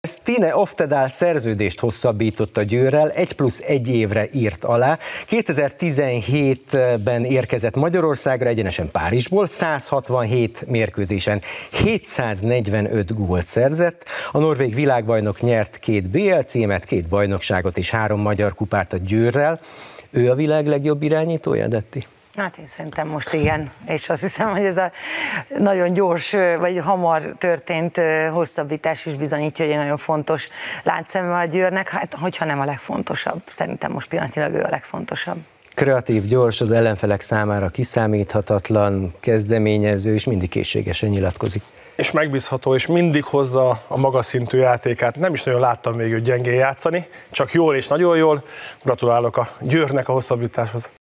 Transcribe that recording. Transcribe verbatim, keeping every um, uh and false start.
Stine Oftedal szerződést hosszabbított a Győrrel, egy plusz egy évre írt alá. kétezer-tizenhétben érkezett Magyarországra egyenesen Párizsból, száz hatvanhét mérkőzésen hétszáznegyvenöt gólt szerzett. A norvég világbajnok nyert két bé el címet, két bajnokságot és három magyar kupát a Győrrel. Ő a világ legjobb irányítója, Detti? Hát én szerintem most igen, és azt hiszem, hogy ez a nagyon gyors, vagy hamar történt hosszabbítás is bizonyítja, hogy egy nagyon fontos láncszeme a Győrnek, hát hogyha nem a legfontosabb, szerintem most pillanatilag ő a legfontosabb. Kreatív, gyors, az ellenfelek számára kiszámíthatatlan, kezdeményező, és mindig készségesen nyilatkozik. És megbízható, és mindig hozza a magas szintű játékát. Nem is nagyon láttam még őt gyengén játszani, csak jól és nagyon jól. Gratulálok a Győrnek a hosszabbításhoz.